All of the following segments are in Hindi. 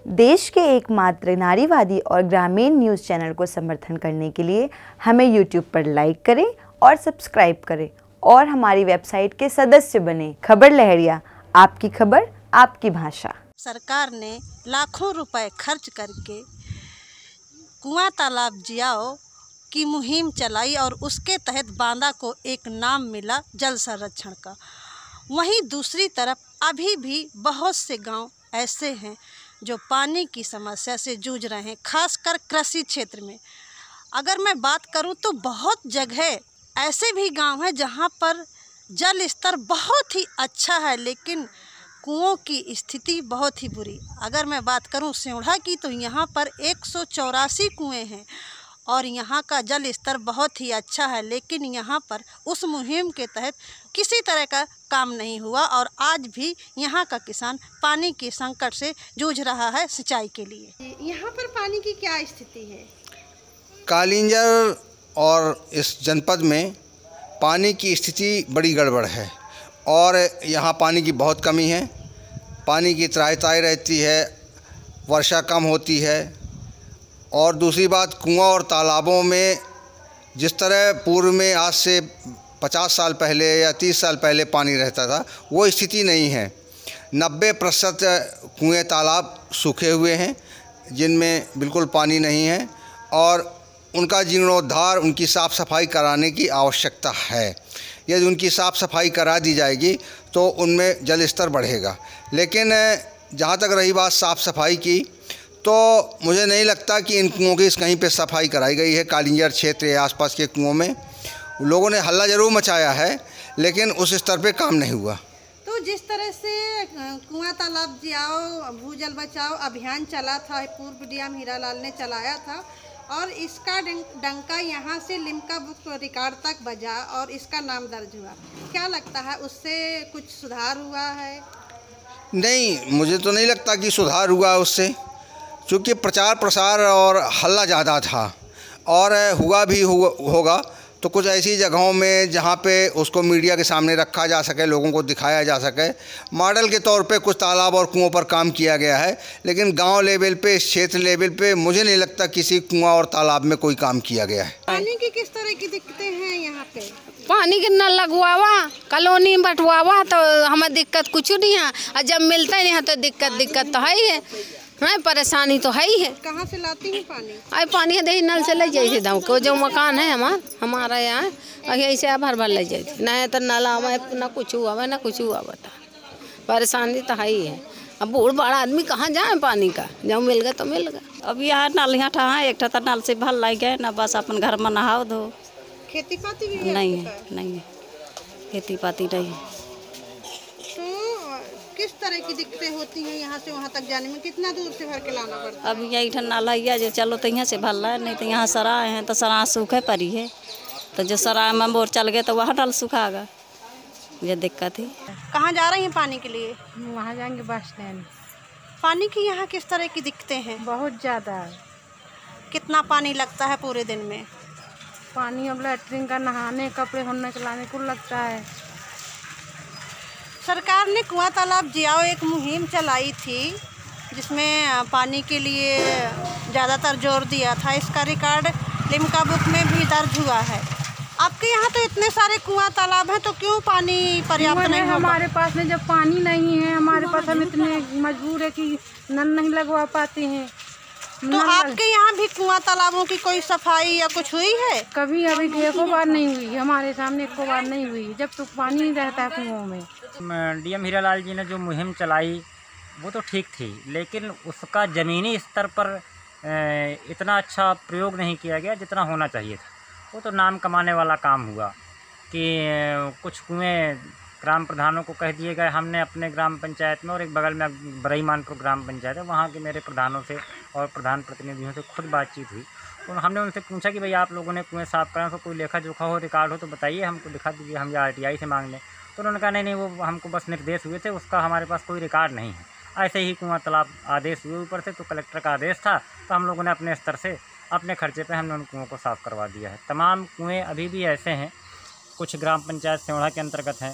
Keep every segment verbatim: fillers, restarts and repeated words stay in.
देश के एकमात्र नारीवादी और ग्रामीण न्यूज़ चैनल को समर्थन करने के लिए हमें यूट्यूब पर लाइक करें और सब्सक्राइब करें और हमारी वेबसाइट के सदस्य बने। खबर लहरिया, आपकी खबर, आपकी भाषा। सरकार ने लाखों रुपए खर्च करके कुआं तालाब जियाओ की मुहिम चलाई और उसके तहत बांदा को एक नाम मिला जल संरक्षण का। वहीं दूसरी तरफ अभी भी बहुत से गांव ऐसे हैं जो पानी की समस्या से जूझ रहे हैं, खासकर कृषि क्षेत्र में। अगर मैं बात करूं तो बहुत जगह ऐसे भी गांव हैं जहां पर जल स्तर बहुत ही अच्छा है, लेकिन कुओं की स्थिति बहुत ही बुरी। अगर मैं बात करूं सिउढ़ा की तो यहाँ पर एक सौ चौरासी कुएँ हैं और यहाँ का जल स्तर बहुत ही अच्छा है, लेकिन यहाँ पर उस मुहिम के तहत किसी तरह का काम नहीं हुआ और आज भी यहाँ का किसान पानी के संकट से जूझ रहा है सिंचाई के लिए। यहाँ पर पानी की क्या स्थिति है? कालिंजर और इस जनपद में पानी की स्थिति बड़ी गड़बड़ है और यहाँ पानी की बहुत कमी है। पानी की त्राही त्राही रहती है, वर्षा कम होती है। और दूसरी बात, कुआं और तालाबों में जिस तरह पूर्व में आज से पचास साल पहले या तीस साल पहले पानी रहता था, वो स्थिति नहीं है। नब्बे प्रतिशत कुएँ तालाब सूखे हुए हैं जिनमें बिल्कुल पानी नहीं है और उनका जीर्णोद्धार, उनकी साफ़ सफाई कराने की आवश्यकता है। यदि उनकी साफ़ सफाई करा दी जाएगी तो उनमें जल स्तर बढ़ेगा। लेकिन जहाँ तक रही बात साफ़ सफाई की, तो मुझे नहीं लगता कि इन कुओं की कहीं पे सफाई कराई गई है। कालिंजर क्षेत्र या आसपास के कुओं में लोगों ने हल्ला ज़रूर मचाया है, लेकिन उस स्तर पे काम नहीं हुआ। तो जिस तरह से कुआं तालाब जियाओ, भूजल बचाओ अभियान चला था, पूर्व डी एम हीरालाल ने चलाया था और इसका डंका यहाँ से लिम्का बुक रिकॉर्ड तक बजा और इसका नाम दर्ज हुआ। क्या लगता है उससे कुछ सुधार हुआ है? नहीं, मुझे तो नहीं लगता कि सुधार हुआ उससे, क्योंकि प्रचार प्रसार और हल्ला ज़्यादा था और हुआ भी हुआ होगा तो कुछ ऐसी जगहों में जहाँ पे उसको मीडिया के सामने रखा जा सके, लोगों को दिखाया जा सके। मॉडल के तौर पे कुछ तालाब और कुओं पर काम किया गया है, लेकिन गांव लेवल पे, क्षेत्र लेवल पे मुझे नहीं लगता किसी कुआं और तालाब में कोई काम किया गया है। पानी की किस तरह की दिक्कतें हैं यहाँ पे? पानी के नल लगवावा, कॉलोनी में बंटवावा तो हमें दिक्कत कुछ नहीं है, और जब मिलता नहीं है तो दिक्कत दिक्कत तो है ही है, हाँ परेशानी तो है ही है। कहाँ से लाती हैं पानी? अरे पानी दही नल से ले जाए दाम को जो मकान है हमार हमारा यहाँ यही से भर भर ले जाए, नहीं तो नल आवे ना कुछ हुआ ना कुछ हुआ बता, परेशानी तो है ही है। अब बूढ़ बड़ा आदमी कहाँ जाए पानी का, जब मिल गया तो मिल गया। अब यहाँ नल यहाँ ठा एक ठा नल से भर लाई गए ना, बस अपन घर में नहाओ धो। खेती पाती भी है? नहीं है, नहीं है खेती पाती नहीं। किस तरह की दिक्कतें होती हैं यहाँ से वहाँ तक जाने में? कितना दूर से भर के लाना पड़ता है? अब यही ठंडा लैया जो चलो तो यहाँ से भर ला, नहीं तो यहाँ सराय हैं तो सराय सूखे पड़ी है, तो जो सराय में बोर चल गए तो वहाँ डल सूखागा, ये दिक्कत है। कहाँ जा रही हैं पानी के लिए? वहाँ जाएंगे बस स्टैंड। पानी की यहाँ किस तरह की दिक्कतें हैं? बहुत ज़्यादा। कितना पानी लगता है पूरे दिन में? पानी अब लैट्रिन का, नहाने, कपड़े धोने चलाने को लगता है। सरकार ने कुआं तालाब जियाओ एक मुहिम चलाई थी जिसमें पानी के लिए ज़्यादातर जोर दिया था। इसका रिकॉर्ड लिम्का बुक में भी दर्ज हुआ है। आपके यहाँ तो इतने सारे कुआं तालाब हैं, तो क्यों पानी पर्याप्त नहीं? हमारे पास में जब पानी नहीं है, हमारे पास हम इतने मजबूर है कि नल नहीं लगवा पाते हैं। तो आपके यहाँ भी कुआं तालाबों की कोई सफाई या कुछ हुई है? कभी अभी एको बार नहीं हुई, हमारे सामने एको बार नहीं हुई, जब तो पानी नहीं रहता है कुओं में। डी एम हीरालाल जी ने जो मुहिम चलाई वो तो ठीक थी, लेकिन उसका ज़मीनी स्तर पर इतना अच्छा प्रयोग नहीं किया गया जितना होना चाहिए था। वो तो नाम कमाने वाला काम हुआ कि कुछ कुएँ ग्राम प्रधानों को कह दिए गए। हमने अपने ग्राम पंचायत में और एक बगल में बरईमानपुर ग्राम पंचायत है, वहाँ के मेरे प्रधानों से और प्रधान प्रतिनिधियों से खुद बातचीत हुई। तो हमने उनसे पूछा कि भाई आप लोगों ने कुएँ साफ़ करें तो कोई लेखा जोखा हो, रिकॉर्ड हो तो बताइए, हमको दिखा दीजिए, हम या आर टी आई से मांग लें। तो उन्होंने कहा नहीं नहीं वो हमको बस निर्देश हुए थे, उसका हमारे पास कोई रिकॉर्ड नहीं है। ऐसे ही कुआं तालाब आदेश हुए ऊपर से, तो कलेक्टर का आदेश था, तो हम लोगों ने अपने स्तर से अपने खर्चे पे हमने उन कुओं को साफ़ करवा दिया है। तमाम कुएँ अभी भी ऐसे हैं, कुछ ग्राम पंचायत सिउढ़ा के अंतर्गत हैं,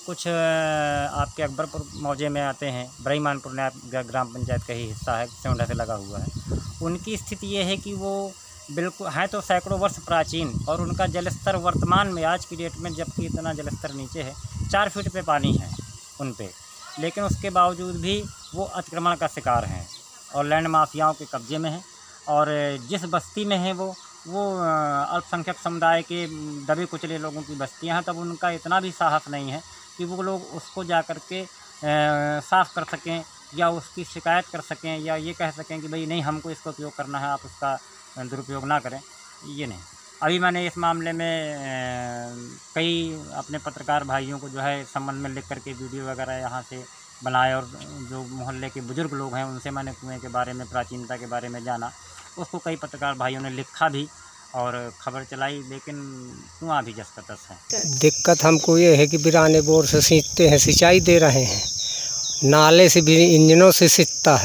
कुछ आपके अकबरपुर मौजे में आते हैं, ब्रह्मानपुर ग्राम पंचायत का ही हिस्सा है, सेवंडा से लगा हुआ है। उनकी स्थिति ये है कि वो बिल्कुल हैं तो सैकड़ों वर्ष प्राचीन, और उनका जलस्तर वर्तमान में आज की डेट में जबकि इतना जलस्तर नीचे है, चार फीट पे पानी है उन पे, लेकिन उसके बावजूद भी वो अतिक्रमण का शिकार हैं और लैंड माफियाओं के कब्जे में हैं। और जिस बस्ती में है वो वो अल्पसंख्यक समुदाय के दबे कुचले लोगों की बस्तियाँ हैं, तब उनका इतना भी साहस नहीं है कि वो लोग उसको जा कर के साफ़ कर सकें या उसकी शिकायत कर सकें या ये कह सकें कि भाई नहीं हमको इसका उपयोग करना है, आप उसका दुरुपयोग ना करें। ये नहीं। अभी मैंने इस मामले में कई अपने पत्रकार भाइयों को जो है संबंध में लिख करके वीडियो वगैरह यहाँ से बनाए, और जो मोहल्ले के बुज़ुर्ग लोग हैं उनसे मैंने कुएँ के बारे में, प्राचीनता के बारे में जाना। उसको कई पत्रकार भाइयों ने लिखा भी और खबर चलाई, लेकिन कुआँ भी जस का तस है। दिक्कत हमको ये है कि बिराने बोर से सींचते हैं, सिंचाई दे रहे हैं, नाले से भी इंजनों से सींचता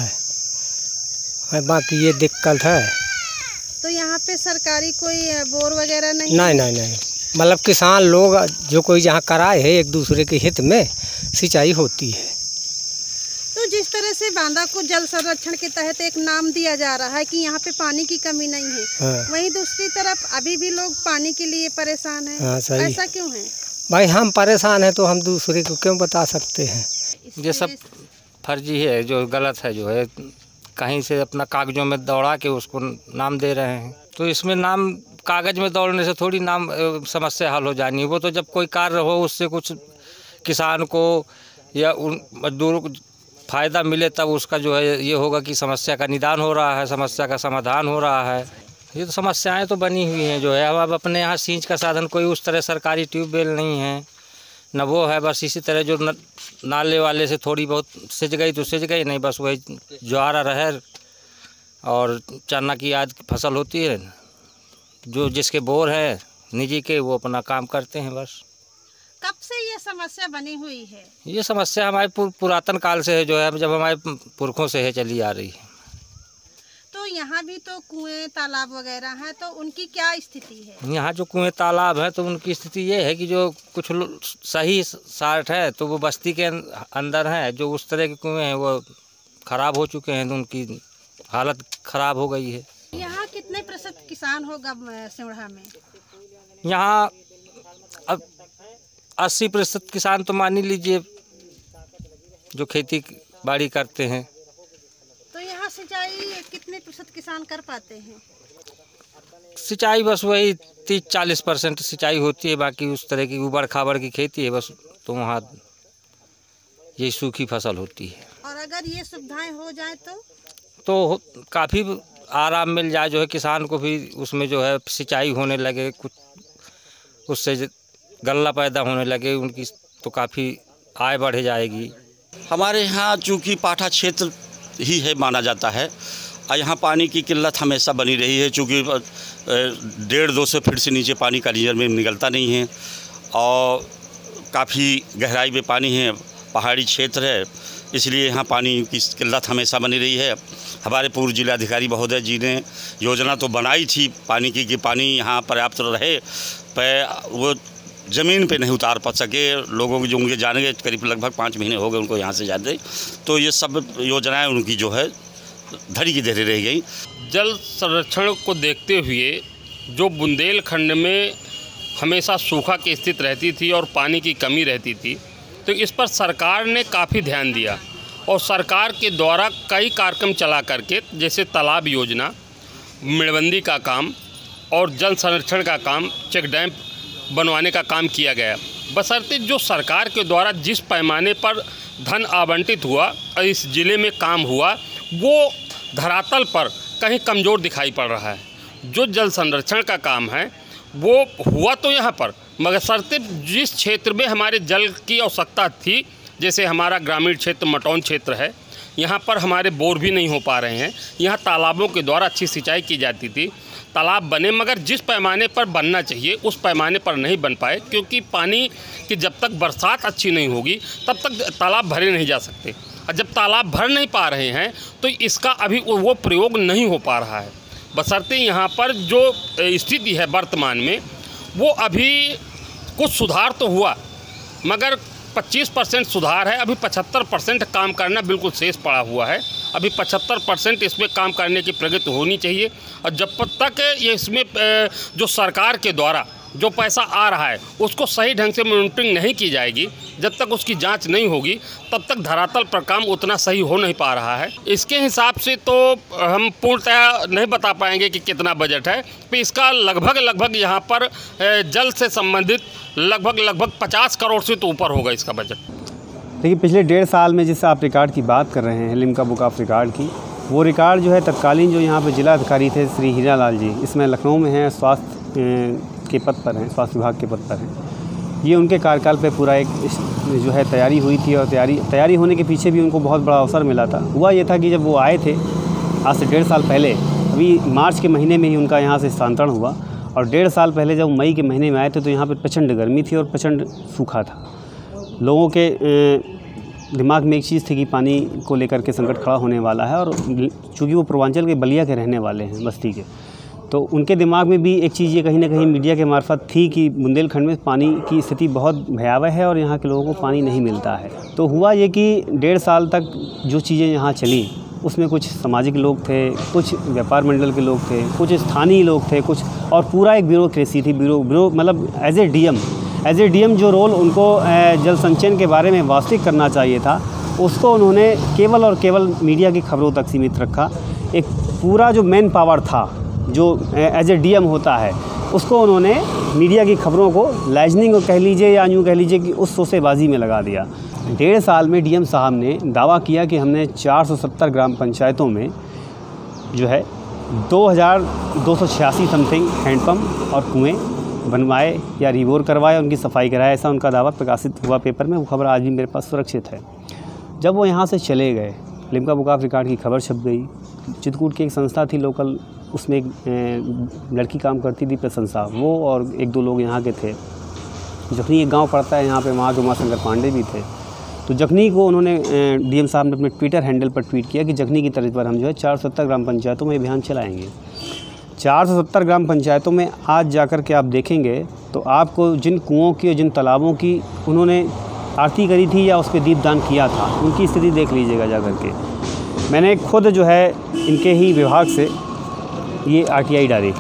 है, बाकी ये दिक्कत है। तो यहाँ पे सरकारी कोई बोर वगैरह नहीं? नहीं नहीं नहीं, मतलब किसान लोग जो कोई जहाँ कराए है एक दूसरे के हित में सिंचाई होती है। तो जिस तरह से बांदा को जल संरक्षण के तहत एक नाम दिया जा रहा है कि यहाँ पे पानी की कमी नहीं है, हाँ। वहीं दूसरी तरफ अभी भी लोग पानी के लिए परेशान हैं। हाँ, सही। ऐसा क्यों है? भाई हम परेशान हैं तो हम दूसरे को क्यों बता सकते हैं? ये सब फर्जी है, जो गलत है, जो है कहीं से अपना कागजों में दौड़ा के उसको नाम दे रहे हैं। तो इसमें नाम कागज में दौड़ने से थोड़ी नाम समस्या हल हो जानी है। वो तो जब कोई कार्य हो उससे कुछ किसान को या उन मजदूरों को फ़ायदा मिले तब उसका जो है ये होगा कि समस्या का निदान हो रहा है, समस्या का समाधान हो रहा है। ये तो समस्याएं तो बनी हुई हैं जो है। अब अब अपने यहाँ सींच का साधन कोई उस तरह सरकारी ट्यूबवेल नहीं है, न वो है। बस इसी तरह जो न, नाले वाले से थोड़ी बहुत सिंच गई तो सिंच गई, नहीं बस वही ज्वारा रहर और चना की आदि की फसल होती है। जो जिसके बोर है निजी के वो अपना काम करते हैं बस। कब से ये समस्या बनी हुई है? ये समस्या हमारे पुरातन काल से है, जो है जब हमारे पुरखों से है चली आ रही है। तो यहाँ भी तो कुएं तालाब वगैरह हैं, तो उनकी क्या स्थिति है? यहाँ जो कुएं तालाब है तो उनकी स्थिति ये है कि जो कुछ सही साठ है तो वो बस्ती के अंदर है, जो उस तरह के कुएं हैं वो ख़राब हो चुके हैं, तो उनकी हालत ख़राब हो गई है। यहाँ कितने प्रतिशत किसान होगा सिमड़ा में? यहाँ अब अस्सी प्रतिशत किसान तो मान ही लीजिए जो खेती बाड़ी करते हैं। तो यहाँ सिंचाई कितने प्रतिशत किसान कर पाते हैं? सिंचाई बस वही तीस चालीस परसेंट सिंचाई होती है, बाकी उस तरह की उबड़ खाबड़ की खेती है बस। तो वहाँ यही सूखी फसल होती है। और अगर ये सुविधाएं हो जाए तो तो काफ़ी आराम मिल जाए, जो है किसान को भी उसमें जो है सिंचाई होने लगे, कुछ उससे गल्ला पैदा होने लगे उनकी, तो काफ़ी आय बढ़ जाएगी। हमारे यहाँ चूँकि पाठा क्षेत्र ही है माना जाता है, और यहाँ पानी की किल्लत हमेशा बनी रही है, चूँकि डेढ़ दो सौ फीट से नीचे पानी कालींजर में निकलता नहीं है और काफ़ी गहराई में पानी है, पहाड़ी क्षेत्र है, इसलिए यहाँ पानी की किल्लत हमेशा बनी रही है। हमारे पूर्व जिलाधिकारी महोदय जी ने योजना तो बनाई थी पानी की कि पानी यहाँ पर्याप्त रहे, पर वो ज़मीन पे नहीं उतार पा सके। लोगों की जो उनके जाने के करीब लगभग पाँच महीने हो गए उनको यहाँ से जाते, तो ये सब योजनाएं उनकी जो है धरी की धरी रह गई। जल संरक्षण को देखते हुए जो बुंदेलखंड में हमेशा सूखा की स्थिति रहती थी और पानी की कमी रहती थी, तो इस पर सरकार ने काफ़ी ध्यान दिया और सरकार के द्वारा कई कार्यक्रम चला करके, जैसे तालाब योजना, मेड़बंदी का काम और जल संरक्षण का काम, चेक डैम बनवाने का काम किया गया। बशर्ते जो सरकार के द्वारा जिस पैमाने पर धन आवंटित हुआ और इस ज़िले में काम हुआ, वो धरातल पर कहीं कमज़ोर दिखाई पड़ रहा है। जो जल संरक्षण का काम है वो हुआ तो यहाँ पर, मगर शर्ते जिस क्षेत्र में हमारे जल की आवश्यकता थी, जैसे हमारा ग्रामीण क्षेत्र मटौन क्षेत्र है, यहाँ पर हमारे बोर भी नहीं हो पा रहे हैं। यहाँ तालाबों के द्वारा अच्छी सिंचाई की जाती थी, तालाब बने, मगर जिस पैमाने पर बनना चाहिए उस पैमाने पर नहीं बन पाए, क्योंकि पानी की जब तक बरसात अच्छी नहीं होगी तब तक तालाब भरे नहीं जा सकते। और जब तालाब भर नहीं पा रहे हैं तो इसका अभी वो प्रयोग नहीं हो पा रहा है। बशर्ते यहाँ पर जो स्थिति है वर्तमान में, वो अभी कुछ सुधार तो हुआ, मगर पच्चीस परसेंट सुधार है, अभी पचहत्तर परसेंट काम करना बिल्कुल शेष पड़ा हुआ है। अभी पचहत्तर परसेंट इसमें काम करने की प्रगति होनी चाहिए और जब तक ये इसमें जो सरकार के द्वारा जो पैसा आ रहा है उसको सही ढंग से मॉनिटरिंग नहीं की जाएगी, जब तक उसकी जांच नहीं होगी तब तक धरातल पर काम उतना सही हो नहीं पा रहा है। इसके हिसाब से तो हम पूर्णतः नहीं बता पाएंगे कि कितना बजट है, तो इसका लगभग लगभग यहाँ पर जल से संबंधित लगभग लगभग पचास करोड़ से तो ऊपर होगा इसका बजट। देखिए, पिछले डेढ़ साल में जिससे आप रिकॉर्ड की बात कर रहे हैं, लिम्का बुक ऑफ रिकॉर्ड की, वो रिकॉर्ड जो है तत्कालीन जो यहाँ पर जिला अधिकारी थे श्री हीरा लाल जी, इसमें लखनऊ में हैं, स्वास्थ्य के पद पर हैं, स्वास्थ्य विभाग के पद पर हैं। ये उनके कार्यकाल पे पूरा एक जो है तैयारी हुई थी और तैयारी तैयारी होने के पीछे भी उनको बहुत बड़ा अवसर मिला था। हुआ ये था कि जब वो आए थे आज से डेढ़ साल पहले, अभी मार्च के महीने में ही उनका यहाँ से स्थानांतरण हुआ और डेढ़ साल पहले जब मई के महीने में आए थे तो यहाँ पर प्रचंड गर्मी थी और प्रचंड सूखा था। लोगों के दिमाग में एक चीज़ थी कि पानी को लेकर के संकट खड़ा होने वाला है और चूँकि वो पूर्वांचल के बलिया के रहने वाले हैं, बस्ती के, तो उनके दिमाग में भी एक चीज़ ये कहीं ना कहीं मीडिया के मार्फत थी कि बुंदेलखंड में पानी की स्थिति बहुत भयावह है और यहाँ के लोगों को पानी नहीं मिलता है। तो हुआ ये कि डेढ़ साल तक जो चीज़ें यहाँ चली उसमें कुछ सामाजिक लोग थे, कुछ व्यापार मंडल के लोग थे, कुछ स्थानीय लोग थे, कुछ और पूरा एक ब्यूरोक्रेसी थी। ब्यूरो ब्यूरो मतलब as A D M as A D M जो रोल उनको जल संचयन के बारे में वास्तविक करना चाहिए था, उसको उन्होंने केवल और केवल मीडिया की खबरों तक सीमित रखा। एक पूरा जो मैन पावर था जो एज ए डी एम होता है, उसको उन्होंने मीडिया की खबरों को लाइजनिंग कह लीजिए या यूँ कह लीजिए कि उस सोसेबाजी में लगा दिया। डेढ़ साल में डी एम साहब ने दावा किया कि हमने चार सौ सत्तर ग्राम पंचायतों में जो है दो हज़ार दो सौ छियासी समथिंग हैंडपम्प और कुएँ बनवाए या रिवोर करवाए, उनकी सफाई कराए, ऐसा उनका दावा प्रकाशित हुआ पेपर में। वो खबर आज भी मेरे पास सुरक्षित है। जब वो यहाँ से चले गए, लिम्का बुक ऑफ रिकॉर्ड की खबर छप गई। चित्रकूट की एक संस्था थी लोकल, उसमें एक लड़की काम करती थी प्रशंसा, वो और एक दो लोग यहाँ के थे। जखनी एक गांव पड़ता है यहाँ पे, वहाँ के उमाशंकर पांडे भी थे। तो जखनी को उन्होंने डीएम साहब ने अपने ट्विटर हैंडल पर ट्वीट किया कि जखनी की तर्ज पर हम जो है चार सौ सत्तर ग्राम पंचायतों में अभियान चलाएँगे। चार सौ सत्तर ग्राम पंचायतों में आज जाकर के आप देखेंगे तो आपको जिन कुओं की और जिन तालाबों की उन्होंने आरती करी थी या उस पर दीपदान किया था, उनकी स्थिति देख लीजिएगा जा कर के। मैंने खुद जो है इनके ही विभाग से ये आरटीआई डाली।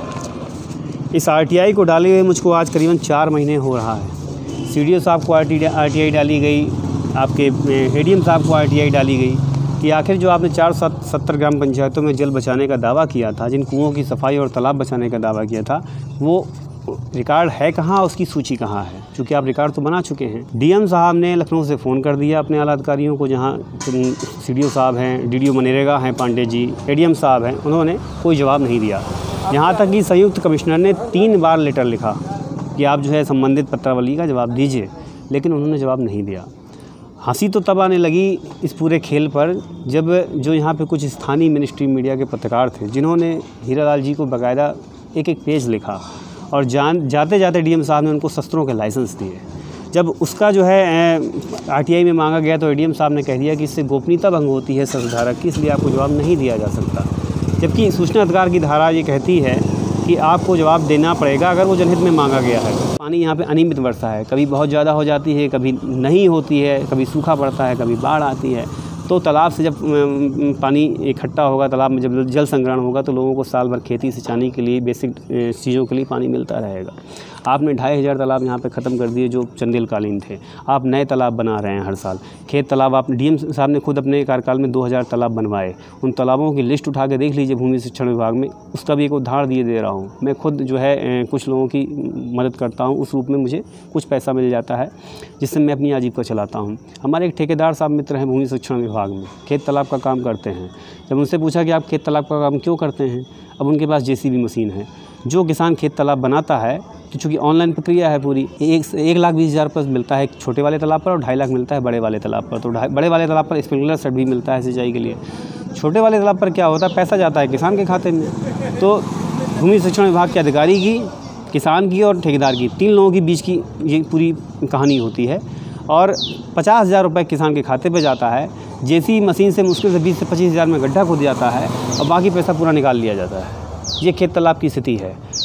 इस आरटीआई को डाले हुए मुझको आज करीबन चार महीने हो रहा है। सीडीओ साहब को आरटीआई डाली गई, आपके एडीएम साहब को आरटीआई डाली गई कि आखिर जो आपने चार सौ सत्तर ग्राम पंचायतों में जल बचाने का दावा किया था, जिन कुओं की सफाई और तालाब बचाने का दावा किया था, वो रिकॉर्ड है कहाँ, उसकी सूची कहाँ है? क्योंकि आप रिकॉर्ड तो बना चुके हैं। डीएम साहब ने लखनऊ से फ़ोन कर दिया अपने आला अधिकारियों को, जहाँ सीडीओ साहब हैं, डीडीओ मनरेगा हैं पांडे जी, एडीएम साहब हैं, उन्होंने कोई जवाब नहीं दिया। यहाँ तक कि संयुक्त कमिश्नर ने तीन बार लेटर लिखा कि आप जो है संबंधित पत्रावली का जवाब दीजिए, लेकिन उन्होंने जवाब नहीं दिया। हंसी तो तब आने लगी इस पूरे खेल पर जब जो यहाँ पे कुछ स्थानीय मिनिस्ट्री मीडिया के पत्रकार थे, जिन्होंने हीरालाल जी को बाकायदा एक एक पेज लिखा और जान जाते जाते डीएम साहब ने उनको शस्त्रों के लाइसेंस दिए। जब उसका जो है आरटीआई में मांगा गया तो एडीएम साहब ने कह दिया कि इससे गोपनीयता भंग होती है शस्त्रधारक की, इसलिए आपको जवाब नहीं दिया जा सकता। जबकि सूचना अधिकार की धारा ये कहती है कि आपको जवाब देना पड़ेगा अगर वो जनहित में मांगा गया है। पानी यहाँ पे अनियमित वर्षा है, कभी बहुत ज़्यादा हो जाती है, कभी नहीं होती है, कभी सूखा पड़ता है, कभी बाढ़ आती है। तो तालाब से जब पानी इकट्ठा होगा, तालाब में जब जल संग्रहण होगा तो लोगों को साल भर खेती सिंचाई के लिए बेसिक चीज़ों के लिए पानी मिलता रहेगा। आपने ढाई हज़ार तालाब यहाँ पे ख़त्म कर दिए जो चंदेलकालीन थे। आप नए तालाब बना रहे हैं हर साल। खेत तालाब आप डीएम साहब ने खुद अपने कार्यकाल में दो हज़ार तालाब बनवाए। उन तालाबों की लिस्ट उठा के देख लीजिए भूमि शिक्षण विभाग में, उसका भी एक उदाहरण दिए दे रहा हूँ। मैं खुद जो है कुछ लोगों की मदद करता हूँ, उस रूप में मुझे कुछ पैसा मिल जाता है जिससे मैं अपनी आजीविका चलाता हूँ। हमारे एक ठेकेदार साहब मित्र हैं भूमि शिक्षण विभाग में, खेत तालाब का काम करते हैं। जब उनसे पूछा कि आप खेत तालाब का काम क्यों करते हैं, अब उनके पास जेसीबी मशीन है। जो किसान खेत तालाब बनाता है तो चूँकि ऑनलाइन प्रक्रिया है पूरी, एक एक लाख बीस हज़ार रुपये मिलता है छोटे वाले तालाब पर और ढाई लाख मिलता है बड़े वाले तालाब पर। तो बड़े वाले तालाब पर स्प्रिंकलर सेट भी मिलता है सिंचाई के लिए। छोटे वाले तालाब पर क्या होता है, पैसा जाता है किसान के खाते में। तो भूमि शिक्षण विभाग के अधिकारी की, किसान की और ठेकेदार की, तीन लोगों के बीच की ये पूरी कहानी होती है। और पचास हज़ार रुपये किसान के खाते पे जाता है, जेसी मशीन से मुश्किल से बीस से पच्चीस हज़ार में गड्ढा खोद जाता है और बाकी पैसा पूरा निकाल लिया जाता है। ये खेत तालाब की स्थिति है।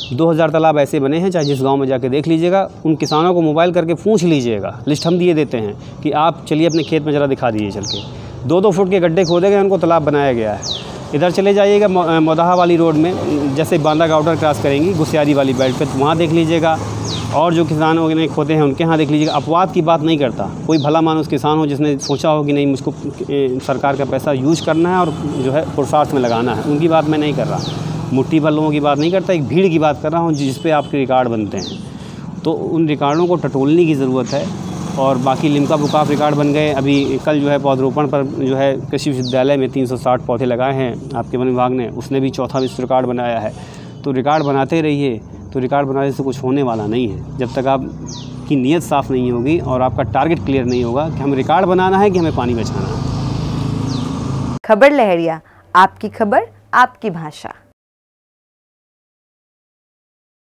दो हज़ार तालाब ऐसे बने हैं, चाहे जिस गांव में जाके देख लीजिएगा। उन किसानों को मोबाइल करके पूछ लीजिएगा, लिस्ट हम दिए देते हैं कि आप चलिए अपने खेत में ज़रा दिखा दीजिए चल के। दो दो फुट के गड्ढे खोदे गए, उनको तालाब बनाया गया है। इधर चले जाइएगा मोदाहा वाली रोड में, जैसे बांदा गाउडर क्रॉस करेंगी गुसियारी वाली बेल्ट पे, तो वहाँ देख लीजिएगा। और जो किसानों ने खोदे हैं उनके यहाँ देख लीजिएगा। अपवाद की बात नहीं करता, कोई भला मानुस किसान हो जिसने सोचा हो कि नहीं मुझको सरकार का पैसा यूज करना है और जो है पुरुषार्थ में लगाना है, उनकी बात मैं नहीं कर रहा। मुट्ठी भर लोगों की बात नहीं करता, एक भीड़ की बात कर रहा हूँ जिस पे आपके रिकॉर्ड बनते हैं। तो उन रिकॉर्डों को टटोलने की ज़रूरत है। और बाकी लिम्का बुक ऑफ रिकॉर्ड बन गए। अभी कल जो है पौधरोपण पर जो है कृषि विश्वविद्यालय में तीन सौ साठ पौधे लगाए हैं आपके वन विभाग ने, उसने भी चौथा विश्व रिकॉर्ड बनाया है। तो रिकॉर्ड बनाते रहिए, तो रिकॉर्ड बनाने से कुछ होने वाला नहीं है जब तक आपकी नीयत साफ़ नहीं होगी और आपका टारगेट क्लियर नहीं होगा कि हमें रिकॉर्ड बनाना है कि हमें पानी बचाना है। खबर लहरिया, आपकी खबर आपकी भाषा।